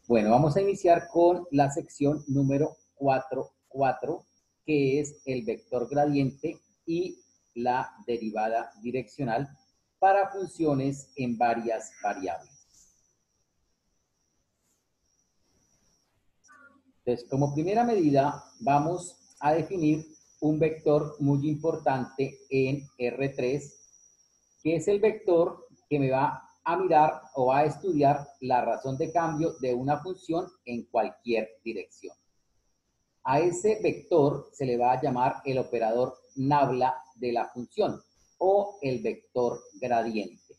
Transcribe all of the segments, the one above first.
Bueno, vamos a iniciar con la sección número 4.4, que es el vector gradiente y la derivada direccional para funciones en varias variables. Entonces, como primera medida, vamos a definir un vector muy importante en R3, que es el vector que me va a mirar o va a estudiar la razón de cambio de una función en cualquier dirección. A ese vector se le va a llamar el operador nabla de la función o el vector gradiente.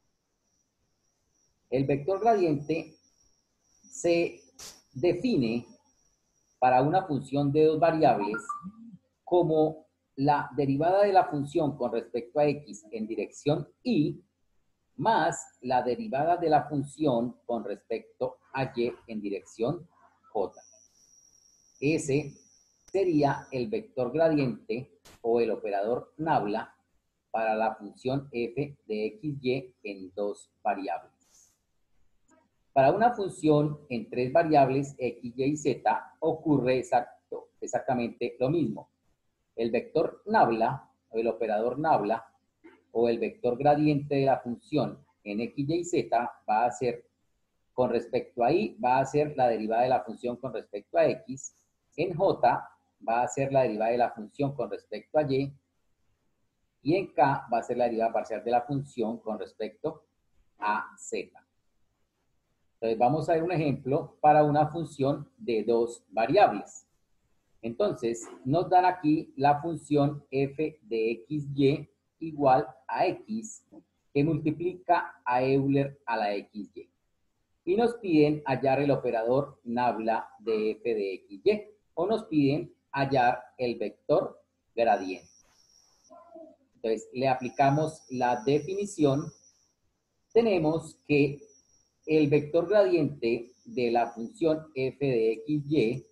El vector gradiente se define para una función de dos variables como la derivada de la función con respecto a x en dirección y más la derivada de la función con respecto a y en dirección j. Ese sería el vector gradiente o el operador nabla para la función f de xy en dos variables. Para una función en tres variables x, y, z ocurre exactamente lo mismo. El vector nabla o el operador nabla o el vector gradiente de la función en x, y, z va a ser, con respecto a y, va a ser la derivada de la función con respecto a x. En j va a ser la derivada de la función con respecto a y. Y en k va a ser la derivada parcial de la función con respecto a z. Entonces vamos a ver un ejemplo para una función de dos variables. Entonces nos dan aquí la función f de xy igual a x que multiplica a Euler a la xy. Y nos piden hallar el operador nabla de f de xy o nos piden hallar el vector gradiente. Entonces le aplicamos la definición. Tenemos que el vector gradiente de la función f de xy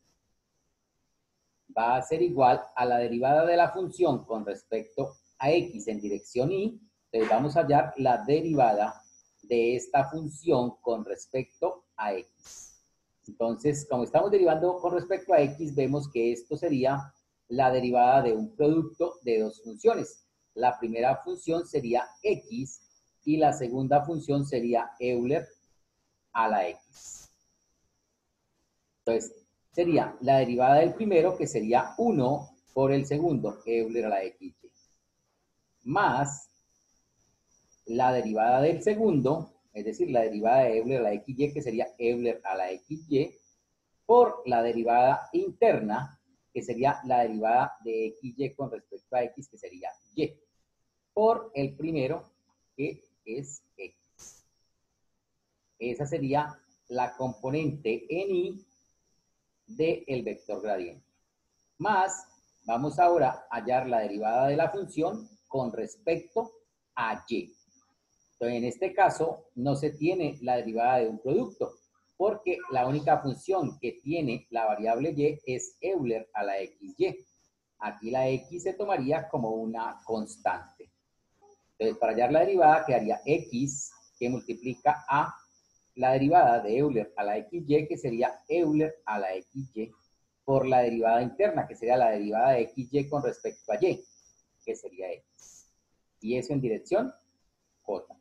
va a ser igual a la derivada de la función con respecto a x en dirección y. Entonces vamos a hallar la derivada de esta función con respecto a x. Entonces, como estamos derivando con respecto a x, vemos que esto sería la derivada de un producto de dos funciones. La primera función sería x y la segunda función sería Euler a la x. Entonces, sería la derivada del primero, que sería 1 por el segundo, Euler a la xy, más la derivada del segundo, es decir, la derivada de Euler a la xy, que sería Euler a la xy, por la derivada interna, que sería la derivada de xy con respecto a x, que sería y, por el primero, que es x. Esa sería la componente en y del vector gradiente. Más, vamos ahora a hallar la derivada de la función con respecto a y. Entonces, en este caso, no se tiene la derivada de un producto, porque la única función que tiene la variable y es Euler a la xy. Aquí la x se tomaría como una constante. Entonces, para hallar la derivada, quedaría x que multiplica a la derivada de Euler a la xy, que sería Euler a la xy, por la derivada interna, que sería la derivada de xy con respecto a y, que sería x. Y eso en dirección j.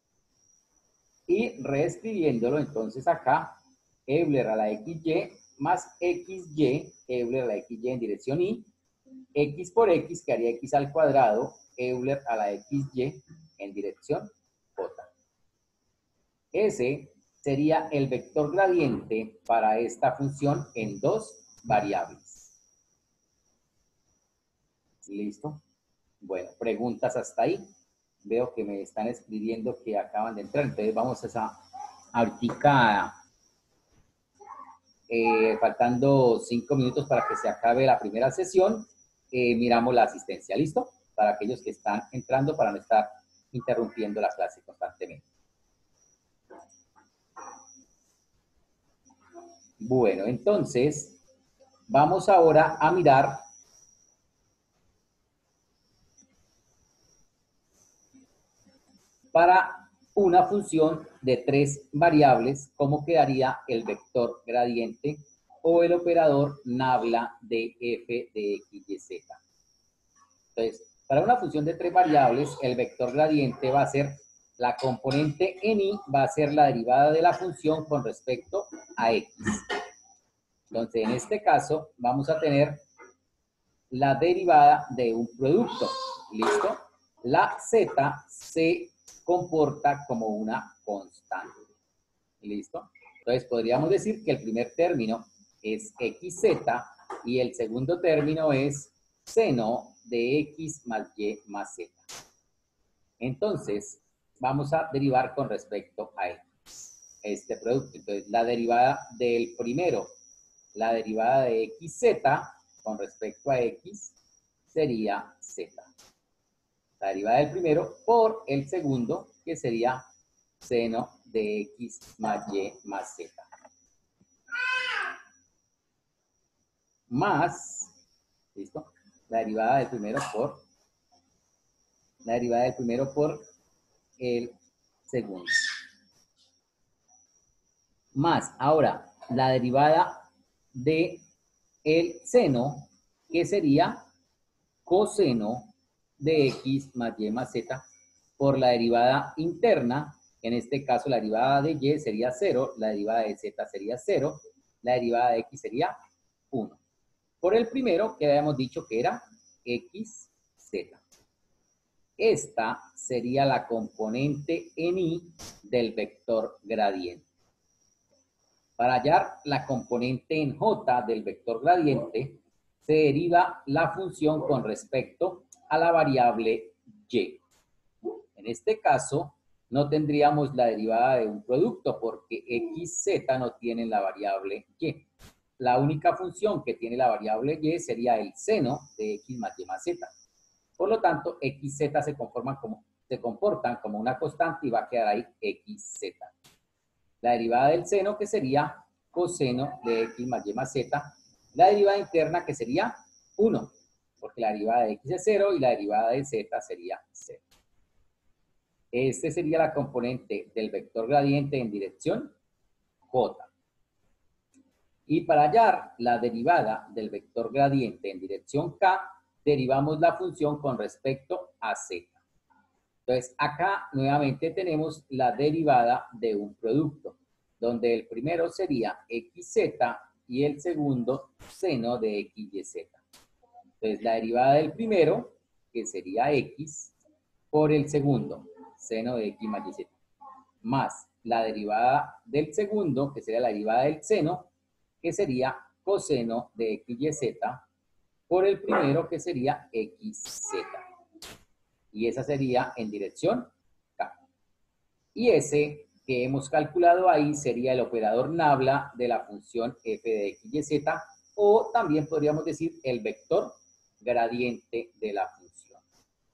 Y reescribiéndolo, entonces acá, Euler a la xy más xy, Euler a la xy en dirección y, x por x, que haría x al cuadrado, Euler a la xy en dirección j. Ese sería el vector gradiente para esta función en dos variables. ¿Listo? Bueno, preguntas hasta ahí. Veo que me están escribiendo que acaban de entrar, entonces vamos a ahorita, faltando 5 minutos para que se acabe la primera sesión, miramos la asistencia. ¿Listo? Para aquellos que están entrando, para no estar interrumpiendo la clase constantemente. Bueno, entonces, vamos ahora a mirar para una función de 3 variables, ¿cómo quedaría el vector gradiente o el operador nabla de f de x y z? Entonces, para una función de 3 variables, el vector gradiente va a ser la componente en y, va a ser la derivada de la función con respecto a x. Entonces, en este caso, vamos a tener la derivada de un producto. ¿Listo? La z se comporta como una constante. ¿Listo? Entonces, podríamos decir que el primer término es xz y el segundo término es seno de x más y más z. Entonces, vamos a derivar con respecto a este producto. Entonces, la derivada del primero, la derivada de xz con respecto a x sería z. La derivada del primero por el segundo, que sería seno de x más y más z. Más, ¿listo? La derivada del primero por el segundo. Más, ahora, la derivada de el seno, que sería coseno de x más y más z, por la derivada interna, en este caso la derivada de y sería 0, la derivada de z sería 0, la derivada de x sería 1. Por el primero, que habíamos dicho que era xz. Esta sería la componente en y del vector gradiente. Para hallar la componente en j del vector gradiente, se deriva la función con respecto a la variable y. En este caso, no tendríamos la derivada de un producto porque xz no tiene la variable y. La única función que tiene la variable y sería el seno de x más y más z. Por lo tanto, xz se comportan como una constante y va a quedar ahí xz. La derivada del seno, que sería coseno de x más y más z. La derivada interna, que sería 1, porque la derivada de x es 0 y la derivada de z sería 0. Este sería la componente del vector gradiente en dirección j. Y para hallar la derivada del vector gradiente en dirección k, derivamos la función con respecto a z. Entonces, acá nuevamente tenemos la derivada de un producto, donde el primero sería xz y el segundo seno de x y z. Entonces, la derivada del primero, que sería x, por el segundo, seno de x más y z, más la derivada del segundo, que sería la derivada del seno, que sería coseno de x y z, por el primero, que sería xz. Y esa sería en dirección k. Y ese que hemos calculado ahí sería el operador nabla de la función f de x y z, o también podríamos decir el vector gradiente de la función.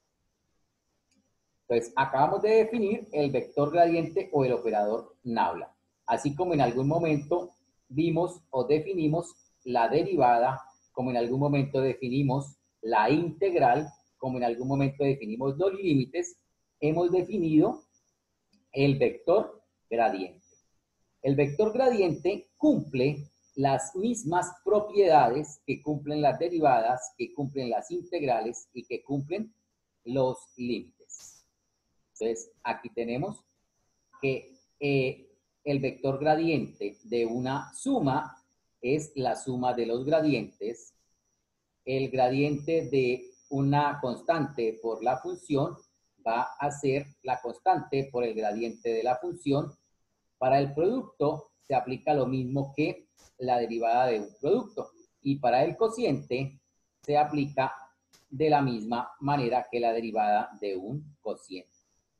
Entonces, acabamos de definir el vector gradiente o el operador nabla, así como en algún momento vimos o definimos la derivada, como en algún momento definimos la integral, como en algún momento definimos los límites, hemos definido el vector gradiente. El vector gradiente cumple las mismas propiedades que cumplen las derivadas, que cumplen las integrales y que cumplen los límites. Entonces, aquí tenemos que el vector gradiente de una suma es la suma de los gradientes. El gradiente de una constante por la función va a ser la constante por el gradiente de la función. Para el producto se aplica lo mismo que la derivada de un producto. Y para el cociente se aplica de la misma manera que la derivada de un cociente.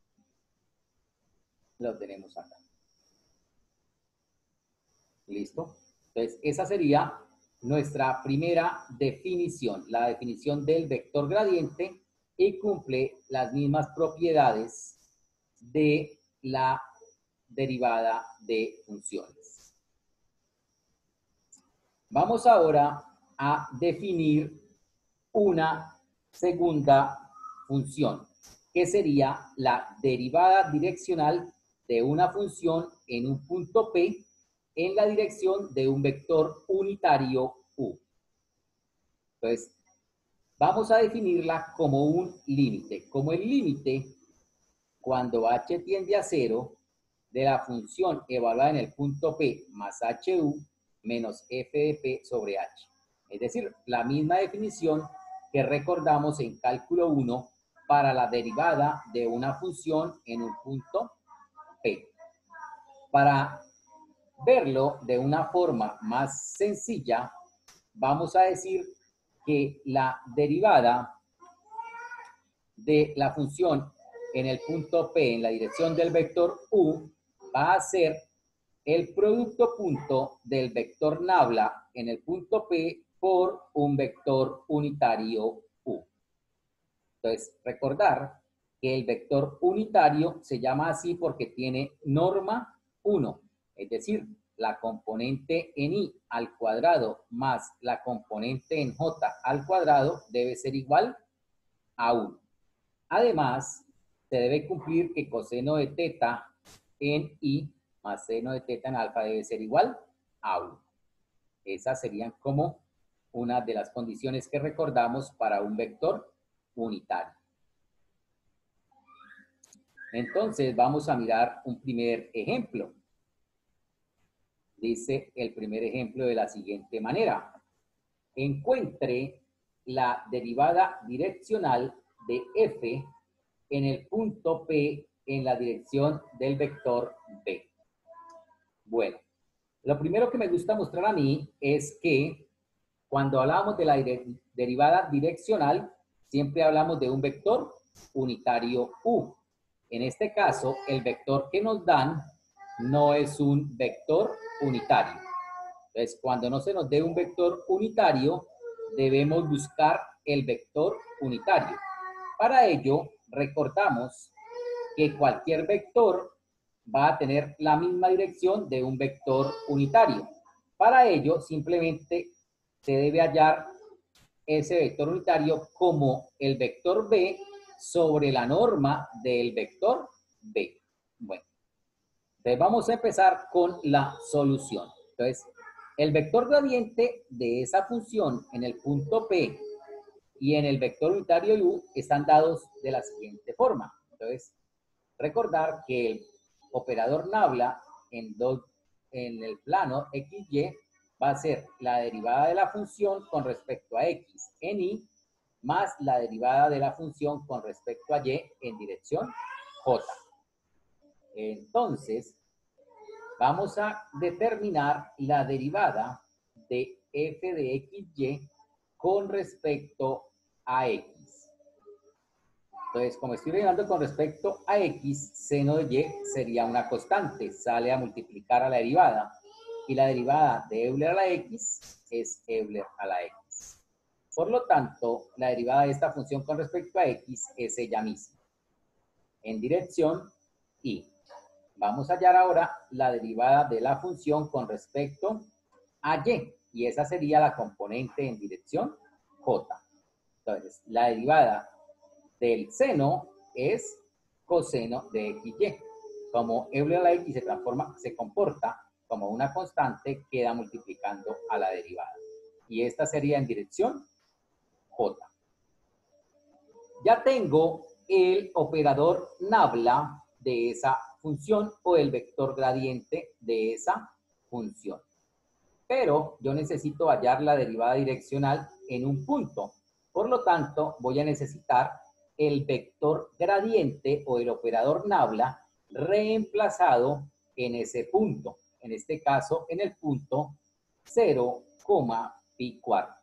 Lo tenemos acá. ¿Listo? Entonces, esa sería nuestra primera definición, la definición del vector gradiente, y cumple las mismas propiedades de la derivada de funciones. Vamos ahora a definir una segunda función, que sería la derivada direccional de una función en un punto P en la dirección de un vector unitario U. Entonces, vamos a definirla como un límite. Como el límite, cuando h tiende a 0, de la función evaluada en el punto P más HU menos f de P sobre h. Es decir, la misma definición que recordamos en cálculo 1 para la derivada de una función en un punto P. Para verlo de una forma más sencilla, vamos a decir que la derivada de la función en el punto P en la dirección del vector U va a ser el producto punto del vector nabla en el punto P por un vector unitario U. Entonces, recordar que el vector unitario se llama así porque tiene norma 1, es decir, la componente en I al cuadrado más la componente en J al cuadrado debe ser igual a 1. Además, se debe cumplir que coseno de teta en I más seno de teta en alfa debe ser igual a 1. Esas serían como una de las condiciones que recordamos para un vector unitario. Entonces, vamos a mirar un primer ejemplo. Dice el primer ejemplo de la siguiente manera. Encuentre la derivada direccional de f en el punto P en la dirección del vector B. Bueno, lo primero que me gusta mostrar a mí es que cuando hablamos de la derivada direccional, siempre hablamos de un vector unitario U. En este caso, el vector que nos dan no es un vector unitario. Entonces, cuando no se nos dé un vector unitario, debemos buscar el vector unitario. Para ello, recordamos que cualquier vector va a tener la misma dirección de un vector unitario. Para ello, simplemente se debe hallar ese vector unitario como el vector B sobre la norma del vector B. Bueno, entonces vamos a empezar con la solución. Entonces, el vector gradiente de esa función en el punto P y en el vector unitario U están dados de la siguiente forma. Entonces, recordar que el operador nabla en el plano XY va a ser la derivada de la función con respecto a X en Y más la derivada de la función con respecto a Y en dirección J. Entonces, vamos a determinar la derivada de f de XY con respecto a X. Entonces, como estoy derivando con respecto a X, seno de Y sería una constante, sale a multiplicar a la derivada. Y la derivada de Euler a la X es Euler a la X. Por lo tanto, la derivada de esta función con respecto a X es ella misma. En dirección Y. Vamos a hallar ahora la derivada de la función con respecto a Y. Y esa sería la componente en dirección J. Entonces, la derivada del seno es coseno de XY. Como Euler a la X se comporta como una constante, queda multiplicando a la derivada. Y esta sería en dirección J. Ya tengo el operador nabla de esa función o el vector gradiente de esa función. Pero yo necesito hallar la derivada direccional en un punto. Por lo tanto, voy a necesitar el vector gradiente o el operador nabla reemplazado en ese punto. En este caso, en el punto 0, pi cuarto.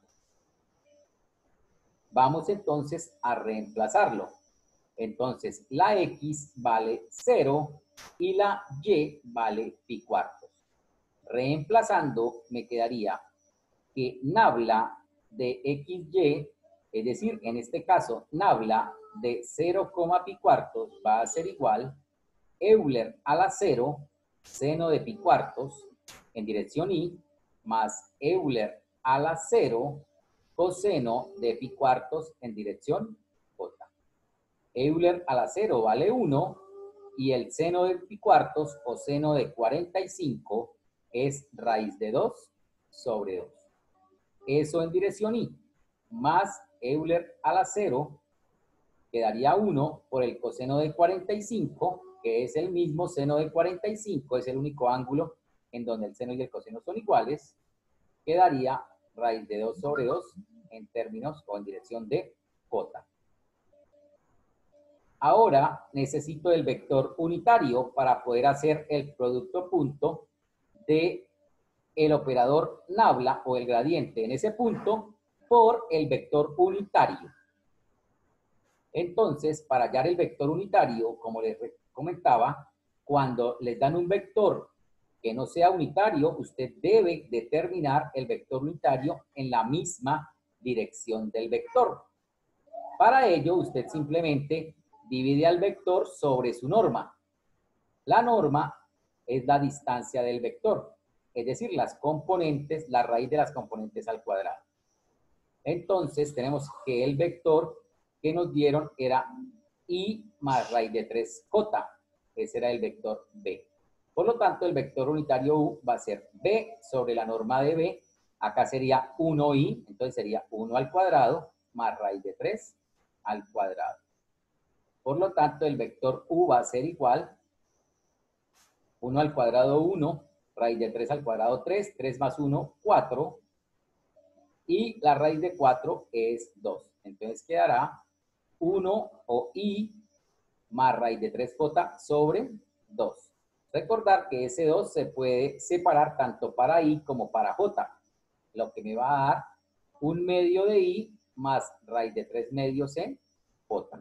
Vamos entonces a reemplazarlo. Entonces, la X vale 0 y la Y vale pi cuartos. Reemplazando, me quedaría que nabla de XY, es decir, en este caso, nabla de 0, pi cuartos va a ser igual Euler a la 0, seno de pi cuartos, en dirección Y, más Euler a la 0, coseno de pi cuartos en dirección J. Euler a la 0 vale 1 Y el seno de pi cuartos o seno de 45 es raíz de 2 sobre 2. Eso en dirección y, más Euler a la 0, quedaría 1 por el coseno de 45, que es el mismo seno de 45, es el único ángulo en donde el seno y el coseno son iguales, quedaría raíz de 2 sobre 2 en términos o en dirección de j. Ahora necesito el vector unitario para poder hacer el producto punto de el operador nabla o el gradiente en ese punto por el vector unitario. Entonces, para hallar el vector unitario, como les comentaba, cuando les dan un vector que no sea unitario, usted debe determinar el vector unitario en la misma dirección del vector. Para ello, usted simplemente divide al vector sobre su norma. La norma es la distancia del vector, es decir, las componentes, la raíz de las componentes al cuadrado. Entonces, tenemos que el vector que nos dieron era i más raíz de 3j. Ese era el vector b. Por lo tanto, el vector unitario u va a ser b sobre la norma de b. Acá sería 1i, entonces sería 1 al cuadrado más raíz de 3 al cuadrado. Por lo tanto, el vector u va a ser igual 1 al cuadrado 1, raíz de 3 al cuadrado 3, 3 más 1, 4, y la raíz de 4 es 2. Entonces quedará 1 o i más raíz de 3j sobre 2. Recordar que ese 2 se puede separar tanto para i como para j, lo que me va a dar 1 medio de i más raíz de 3 medios en j.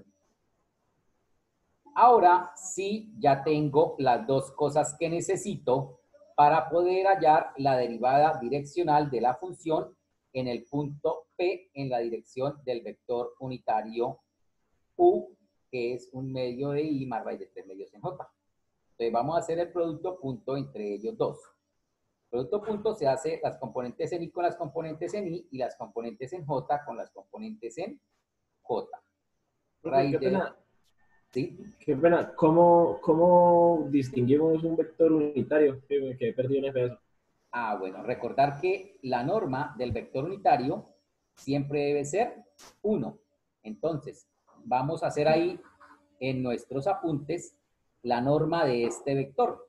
Ahora sí ya tengo las dos cosas que necesito para poder hallar la derivada direccional de la función en el punto P en la dirección del vector unitario U, que es 1 medio de I más raíz de 3 medios en J. Entonces vamos a hacer el producto punto entre ellos dos. El producto punto se hace las componentes en I con las componentes en I y las componentes en J con las componentes en J. Raíz de... ¿Sí? Qué pena. ¿Cómo distinguimos un vector unitario? Que he perdido en ese pedazo. Ah, bueno, recordar que la norma del vector unitario siempre debe ser 1. Entonces, vamos a hacer ahí en nuestros apuntes la norma de este vector.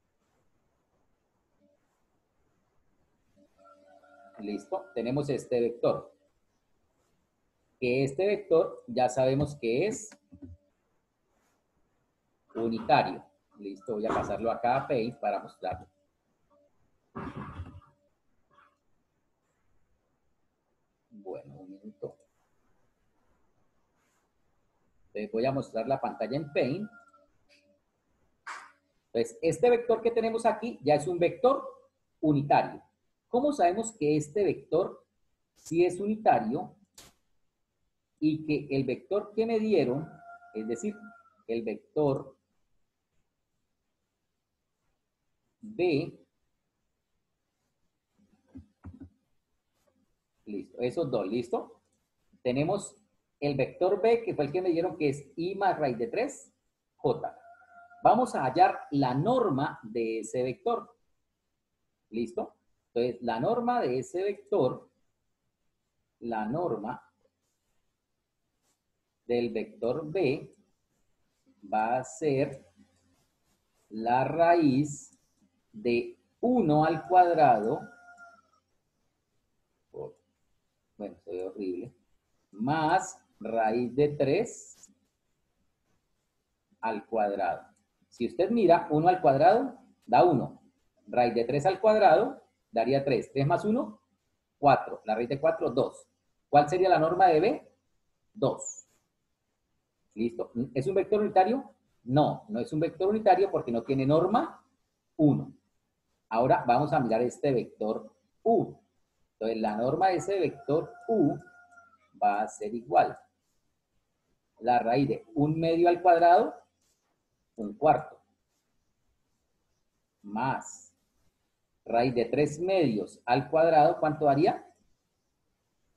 Listo, tenemos este vector. Que este vector ya sabemos que es unitario. Listo, voy a pasarlo acá a Paint para mostrarlo. Bueno, un minuto. Les voy a mostrar la pantalla en Paint. Entonces, este vector que tenemos aquí ya es un vector unitario. ¿Cómo sabemos que este vector sí es unitario y que el vector que me dieron, es decir, el vector B, listo, esos dos, ¿listo? Tenemos el vector B, que fue el que me dieron, que es I más raíz de 3, J. Vamos a hallar la norma de ese vector. ¿Listo? Entonces, la norma de ese vector, la norma del vector B va a ser la raíz de 1 al cuadrado, bueno, se ve horrible, más raíz de 3 al cuadrado. Si usted mira, 1 al cuadrado da 1. Raíz de 3 al cuadrado daría 3. 3 más 1, 4. La raíz de 4, 2. ¿Cuál sería la norma de B? 2. ¿Listo? ¿Es un vector unitario? No, no es un vector unitario porque no tiene norma 1. Ahora vamos a mirar este vector U. Entonces la norma de ese vector U va a ser igual. La raíz de 1 medio al cuadrado, 1 cuarto. Más raíz de 3 medios al cuadrado, ¿cuánto daría?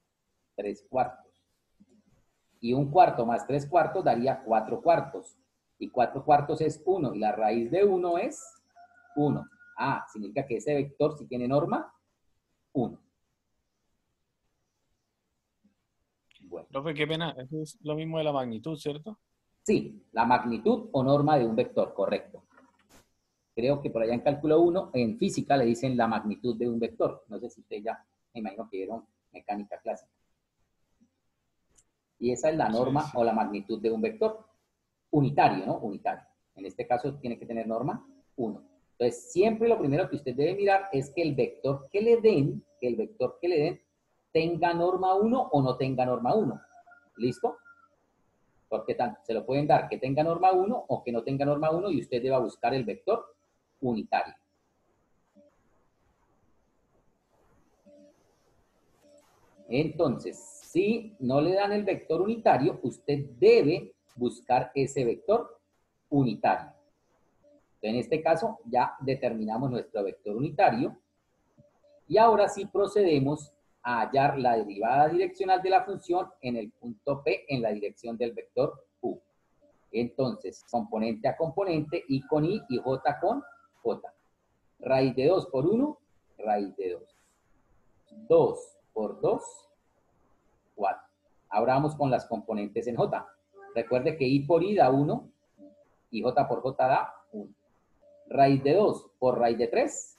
3 cuartos. Y 1 cuarto más 3 cuartos daría 4 cuartos. Y 4/4 es 1 y la raíz de 1 es 1. Ah, significa que ese vector si tiene norma 1. Bueno. Profe, qué pena, eso es lo mismo de la magnitud, ¿cierto? Sí, la magnitud o norma de un vector, correcto. Creo que por allá en cálculo 1, en física le dicen la magnitud de un vector. No sé si ustedes ya, me imagino que vieron mecánica clásica. Y esa es la norma Sí. o la magnitud de un vector. Unitario, ¿no? Unitario. En este caso tiene que tener norma 1. Entonces, siempre lo primero que usted debe mirar es que el vector que le den, tenga norma 1 o no tenga norma 1. ¿Listo? Porque tanto se lo pueden dar que tenga norma 1 o que no tenga norma 1 y usted deba buscar el vector unitario. Entonces, si no le dan el vector unitario, usted debe buscar ese vector unitario. En este caso, ya determinamos nuestro vector unitario. Y ahora sí procedemos a hallar la derivada direccional de la función en el punto P en la dirección del vector U. Entonces, componente a componente, I con I y J con J. Raíz de 2 por 1, raíz de 2. 2 por 2, 4. Ahora vamos con las componentes en J. Recuerde que I por I da 1 y J por J da 1. Raíz de 2 por raíz de 3.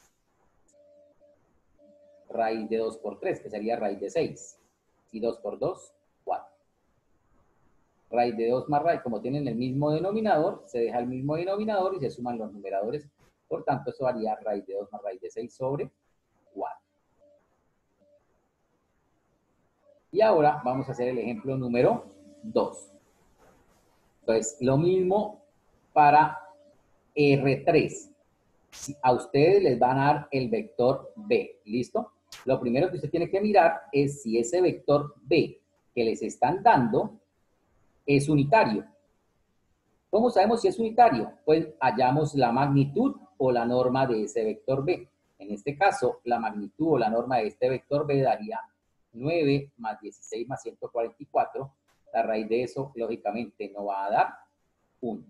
Raíz de 2 por 3, que sería raíz de 6. Y 2 por 2, 4. Raíz de 2 más raíz, como tienen el mismo denominador, se deja el mismo denominador y se suman los numeradores. Por tanto, eso haría raíz de 2 más raíz de 6 sobre 4. Y ahora vamos a hacer el ejemplo número 2. Entonces, lo mismo para R3. A ustedes les van a dar el vector B, ¿listo? Lo primero que usted tiene que mirar es si ese vector B que les están dando es unitario. ¿Cómo sabemos si es unitario? Pues hallamos la magnitud o la norma de ese vector B. En este caso, la magnitud o la norma de este vector B daría 9 más 16 más 144. La raíz de eso, lógicamente, no va a dar 1.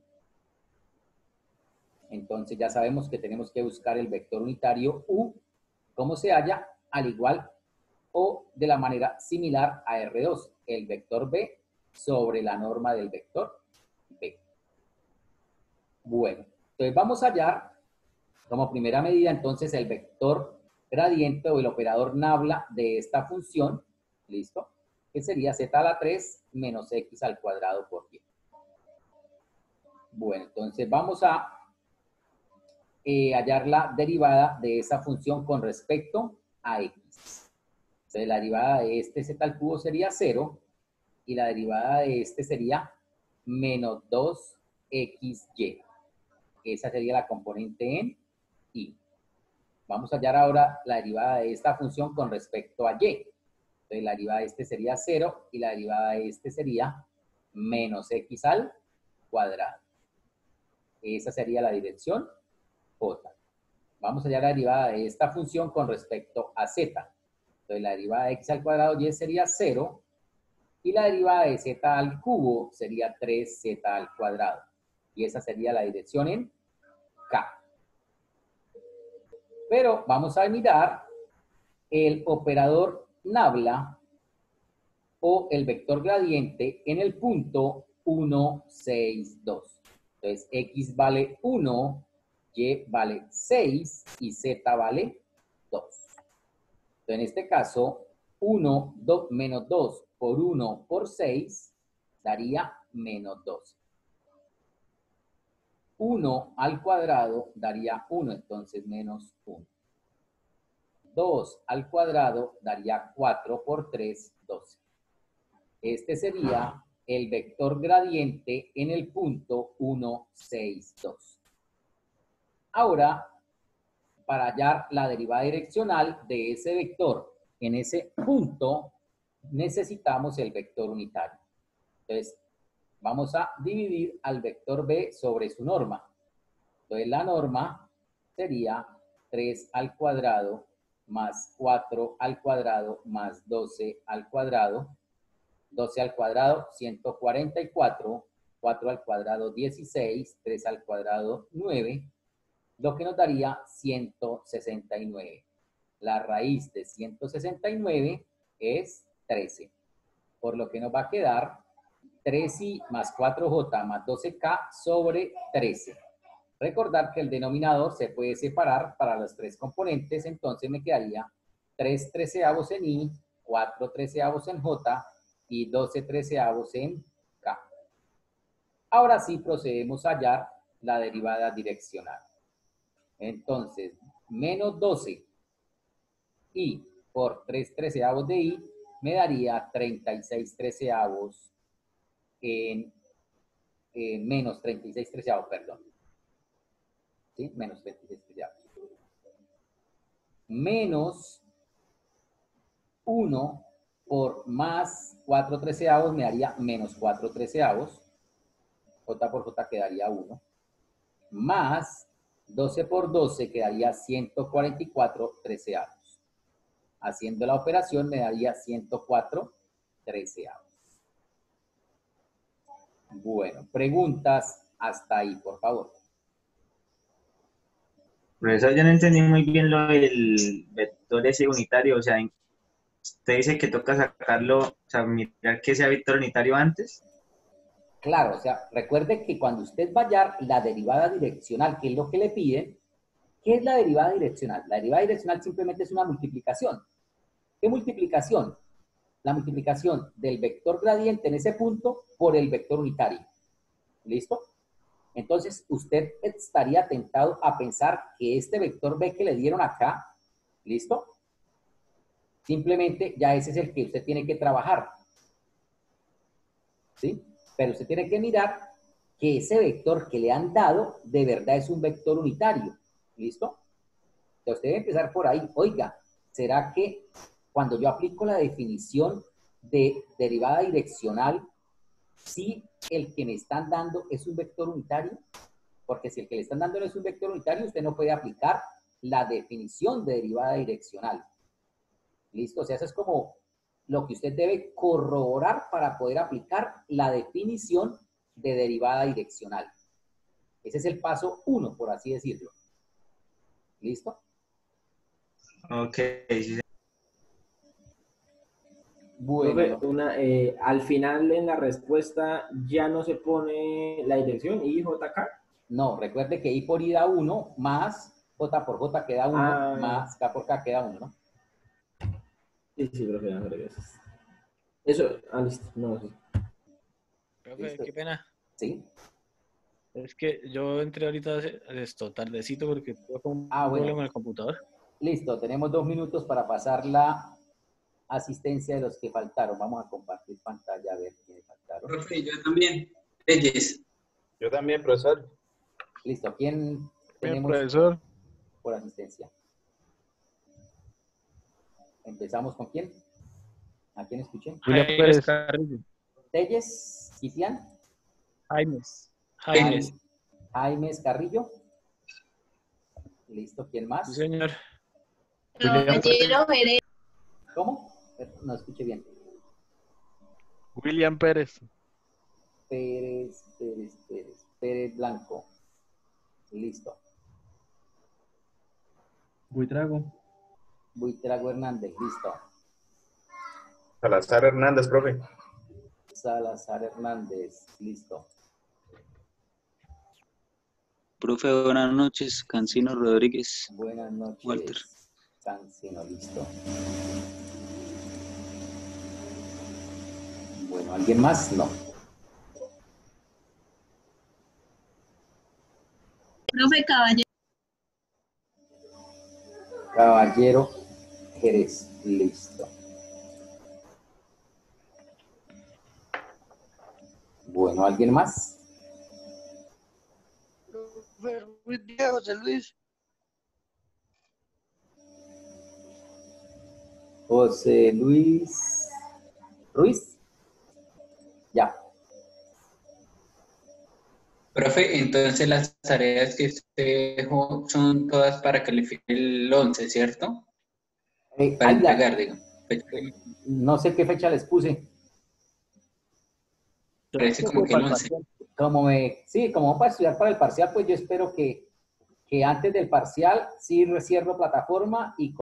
Entonces ya sabemos que tenemos que buscar el vector unitario U. ¿Cómo se halla? Al igual o de la manera similar a R2, el vector B sobre la norma del vector B. Bueno, entonces vamos a hallar como primera medida entonces el vector gradiente o el operador nabla de esta función, ¿listo? Que sería z a la 3 menos x al cuadrado por y. Bueno, entonces vamos a hallar la derivada de esa función con respecto a x. Entonces la derivada de este z al cubo sería 0 y la derivada de este sería menos 2xy. Esa sería la componente en y. Vamos a hallar ahora la derivada de esta función con respecto a y. Entonces la derivada de este sería 0 y la derivada de este sería menos x al cuadrado. Esa sería la dirección J. Vamos a hallar la derivada de esta función con respecto a z. Entonces la derivada de x al cuadrado y sería 0 y la derivada de z al cubo sería 3z al cuadrado. Y esa sería la dirección en K. Pero vamos a mirar el operador nabla o el vector gradiente en el punto 1, 6, 2. Entonces, x vale 1, y vale 6 y z vale 2. Entonces, en este caso, 1 menos 2 por 1 por 6 daría menos 2. 1 al cuadrado daría 1, entonces menos 1. 2 al cuadrado daría 4 por 3, 12. Este sería el vector gradiente en el punto 1, 6, 2. Ahora, para hallar la derivada direccional de ese vector en ese punto, necesitamos el vector unitario. Entonces, vamos a dividir al vector B sobre su norma. Entonces, la norma sería 3 al cuadrado más 4 al cuadrado más 12 al cuadrado. 12 al cuadrado, 144, 4 al cuadrado 16, 3 al cuadrado 9, lo que nos daría 169. La raíz de 169 es 13, por lo que nos va a quedar 3i más 4j más 12k sobre 13. Recordar que el denominador se puede separar para los tres componentes, entonces me quedaría 3 treceavos en i, 4 treceavos en j y 12 treceavos en k. Ahora sí procedemos a hallar la derivada direccional. Entonces, menos 12 i por 3 treceavos de i me daría 36 treceavos en menos 36 treceavos, perdón. ¿Sí? Menos 36 treceavos. Menos 1 por más 4 treceavos me daría menos 4 treceavos. J por J quedaría 1. Más 12 por 12 quedaría 144 treceavos. Haciendo la operación me daría 104 treceavos. Bueno, preguntas hasta ahí, por favor. Profesor, yo no entendí muy bien lo del vector ese unitario, o sea, usted dice que toca sacarlo, o sea, mirar que sea vector unitario antes. Claro, o sea, recuerde que cuando usted va a hallar la derivada direccional, que es lo que le piden, ¿qué es la derivada direccional? La derivada direccional simplemente es una multiplicación. ¿Qué multiplicación? La multiplicación del vector gradiente en ese punto por el vector unitario. ¿Listo? Entonces, usted estaría tentado a pensar que este vector B que le dieron acá, ¿listo? Simplemente ya ese es el que usted tiene que trabajar. ¿Sí? Pero usted tiene que mirar que ese vector que le han dado de verdad es un vector unitario. ¿Listo? Entonces, usted debe empezar por ahí. Oiga, ¿será que cuando yo aplico la definición de derivada direccional, si el que me están dando es un vector unitario? Porque si el que le están dando no es un vector unitario, usted no puede aplicar la definición de derivada direccional. ¿Listo? O sea, eso es como lo que usted debe corroborar para poder aplicar la definición de derivada direccional. Ese es el paso 1, por así decirlo. ¿Listo? Ok, sí. Bueno, Profe, al final en la respuesta ya no se pone la dirección I, J, K. no, recuerde que I por I da 1, más J por J queda 1, más K por K queda 1, ¿no? Sí, profe, no, gracias. Eso, listo, no, sí. Profe, ¿Listo? qué pena. Sí. Es que yo entré ahorita esto tardecito porque tuve como un Bueno. problema en el computador. Listo, tenemos 2 minutos para pasar la asistencia de los que faltaron. Vamos a compartir pantalla a ver quiénes faltaron. Profe, yo también. Reyes. Yo también, profesor. Listo, ¿quién Bien, tenemos profesor. por asistencia? ¿Empezamos con quién? ¿A quién escuché? William Pérez Carrillo. ¿Telles? ¿Kitian? Jaimes. Jaimes Carrillo. Listo, ¿quién Sí, más? señor. Caballero Jerez. ¿Cómo? No escuché bien. William Pérez. Pérez Blanco. Listo. Buitrago. Buitrago Hernández, listo. Salazar Hernández, profe. Salazar Hernández, listo. Profe, buenas noches. Cancino Rodríguez. Buenas noches. Walter. Cancino, listo. Bueno, ¿alguien más? No. Profe Caballero. Caballero Jerez, listo. Bueno, ¿alguien más? José Luis. José Luis Ruiz. Ya. Profe, entonces las tareas que usted dejó son todas para calificar el 11, ¿cierto? Para entregar, digo. No sé qué fecha les puse. Parece como que el 11. sí, como vamos a estudiar para el parcial, pues yo espero que antes del parcial sí cierro plataforma y